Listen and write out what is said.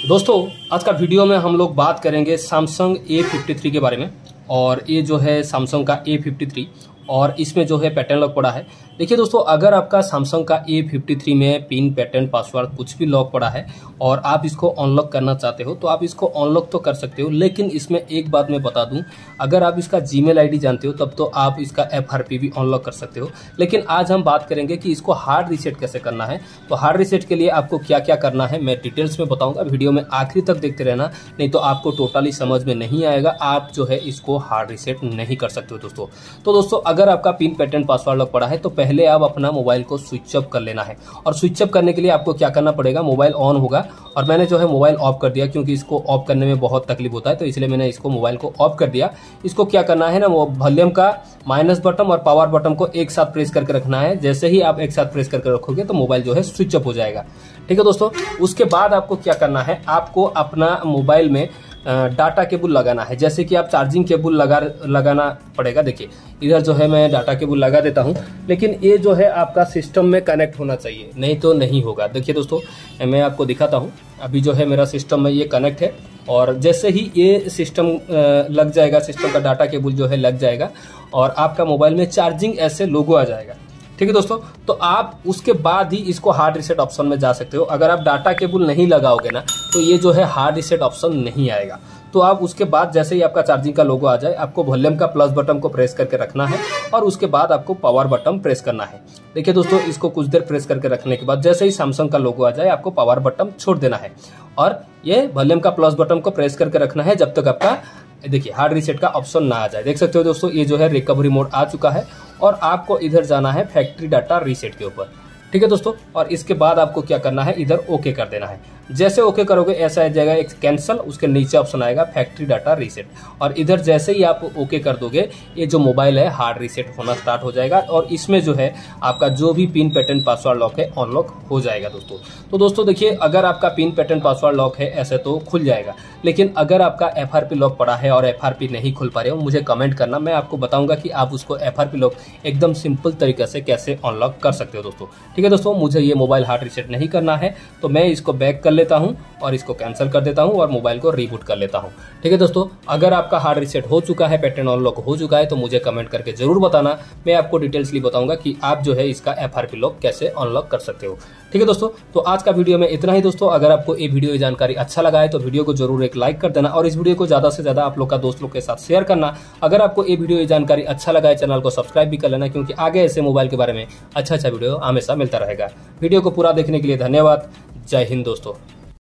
दोस्तों आज का वीडियो में हम लोग बात करेंगे सैमसंग A53 के बारे में। और ये जो है सैमसंग का A53 और इसमें जो है पैटर्न लॉक पड़ा है। देखिए दोस्तों, अगर आपका सैमसंग का A53 में पिन, पैटर्न, पासवर्ड कुछ भी लॉक पड़ा है और आप इसको अनलॉक करना चाहते हो तो आप इसको अनलॉक तो कर सकते हो, लेकिन इसमें एक बात मैं बता दूं, अगर आप इसका जीमेल आईडी जानते हो तब तो आप इसका FRP भी अनलॉक कर सकते हो। लेकिन आज हम बात करेंगे कि इसको हार्ड रीसेट कैसे करना है। तो हार्ड रीसेट के लिए आपको क्या क्या करना है मैं डिटेल्स में बताऊंगा। वीडियो में आखिरी तक देखते रहना, नहीं तो आपको टोटली समझ में नहीं आएगा, आप जो है इसको हार्ड रीसेट नहीं कर सकते हो दोस्तों। तो दोस्तों, अगर आपका पिन, पैटर्न, पासवर्ड लॉक पड़ा है तो पहले आप अपना मोबाइल को स्विच ऑफ कर लेना है। और स्विच ऑफ करने के लिए आपको क्या करना पड़ेगा, मोबाइल ऑन होगा और मैंने जो है मोबाइल ऑफ कर दिया क्योंकि इसको ऑफ करने में बहुत तकलीफ होता है, तो इसलिए मैंने इसको मोबाइल को ऑफ कर दिया। इसको क्या करना है ना, वो वॉल्यूम का माइनस बटन और पावर बटन को एक साथ प्रेस करके रखना है। जैसे ही आप एक साथ प्रेस करके रखोगे तो मोबाइल जो है स्विच ऑफ हो जाएगा। ठीक है दोस्तों, उसके बाद आपको क्या करना है, आपको अपना मोबाइल में डाटा केबल लगाना है। जैसे कि आप चार्जिंग केबल लगाना पड़ेगा। देखिए इधर जो है मैं डाटा केबल लगा देता हूं, लेकिन ये जो है आपका सिस्टम में कनेक्ट होना चाहिए, नहीं तो नहीं होगा। देखिए दोस्तों, मैं आपको दिखाता हूं। अभी जो है मेरा सिस्टम में ये कनेक्ट है और जैसे ही ये सिस्टम लग जाएगा, सिस्टम का डाटा केबल जो है लग जाएगा और आपका मोबाइल में चार्जिंग ऐसे लोगो आ जाएगा। ठीक है दोस्तों, तो आप उसके बाद ही इसको हार्ड रीसेट ऑप्शन में जा सकते हो। अगर आप डाटा केबल नहीं लगाओगे ना तो ये जो है हार्ड रीसेट ऑप्शन नहीं आएगा। तो आप उसके बाद जैसे ही आपका चार्जिंग का लोगो आ जाए, आपको वॉल्यूम का प्लस बटन को प्रेस करके रखना है और उसके बाद आपको पावर बटन प्रेस करना है। देखिए दोस्तों, इसको कुछ देर प्रेस करके रखने के बाद जैसे ही सैमसंग का लोगो आ जाए, आपको पावर बटन छोड़ देना है और ये वॉल्यूम का प्लस बटन को प्रेस करके रखना है जब तक आपका देखिए हार्ड रीसेट का ऑप्शन ना आ जाए। देख सकते हो दोस्तों, ये जो है रिकवरी मोड आ चुका है और आपको इधर जाना है फैक्ट्री डाटा रीसेट के ऊपर। ठीक है दोस्तों, और इसके बाद आपको क्या करना है, इधर ओके कर देना है। जैसे ओके करोगे ऐसा आ जाएगा एक कैंसल, उसके नीचे ऑप्शन आएगा फैक्ट्री डाटा रीसेट और इधर जैसे ही आप ओके कर दोगे ये जो मोबाइल है हार्ड रीसेट होना स्टार्ट हो जाएगा और इसमें जो है आपका जो भी पिन, पैटर्न, पासवर्ड लॉक है अनलॉक हो जाएगा दोस्तों। तो दोस्तों देखिए, अगर आपका पिन, पैटर्न, पासवर्ड लॉक है ऐसे तो खुल जाएगा, लेकिन अगर आपका FRP लॉक पड़ा है और FRP नहीं खुल पा रहे हो, मुझे कमेंट करना, मैं आपको बताऊंगा कि आप उसको FRP लॉक एकदम सिंपल तरीके से कैसे अनलॉक कर सकते हो दोस्तों। ठीक है दोस्तों, मुझे ये मोबाइल हार्ड रीसेट नहीं करना है तो मैं इसको बैक कर लेता हूं और इसको कैंसिल कर देता हूं और मोबाइल को रीबूट कर लेता हूं। ठीक है दोस्तों, अगर आपका हार्ड रीसेट हो चुका है, पैटर्न अनलॉक हो चुका है तो मुझे कमेंट करके जरूर बताना। मैं आपको डिटेल्सली बताऊंगा कि आप जो है इसका FRP लॉक कैसे अनलॉक कर सकते हो। ठीक है दोस्तों, तो आज का वीडियो में इतना ही दोस्तों। अगर आपको ये वीडियो जानकारी अच्छा लगा है तो वीडियो को जरूर एक लाइक कर देना और इस वीडियो को ज्यादा से ज्यादा आप लोग का दोस्त लोग के साथ शेयर करना। अगर आपको ये वीडियो जानकारी अच्छा लगा है, चैनल को सब्सक्राइब भी कर लेना, क्योंकि आगे ऐसे मोबाइल के बारे में अच्छा वीडियो हमेशा मिलता रहेगा। वीडियो को पूरा देखने के लिए धन्यवाद। जय हिंद दोस्तों।